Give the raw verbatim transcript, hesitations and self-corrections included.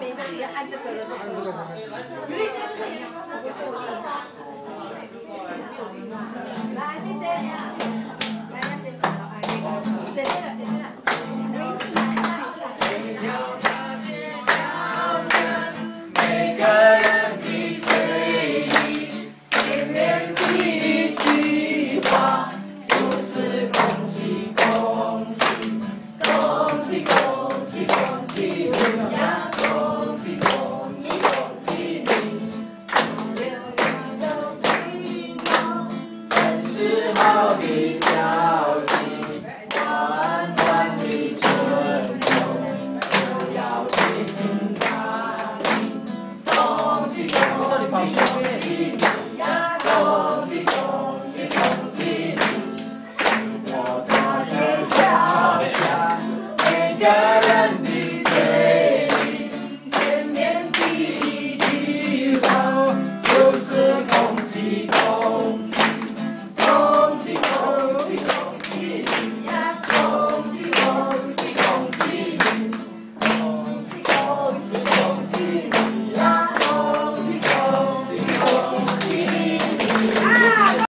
你的你按这个的这个。来，姐姐，来，姐姐，姐姐了，姐姐了。 每个人的嘴里，见面第一句话就是恭喜恭喜，恭喜恭喜恭喜你呀，恭喜恭喜恭喜你，六年都心中，真是好的消息，短短的春秋就要去心脏。 恭喜恭喜恭喜你呀！恭喜恭喜恭喜你！我大声笑笑，每个人的嘴里，见面第一句话就是恭喜恭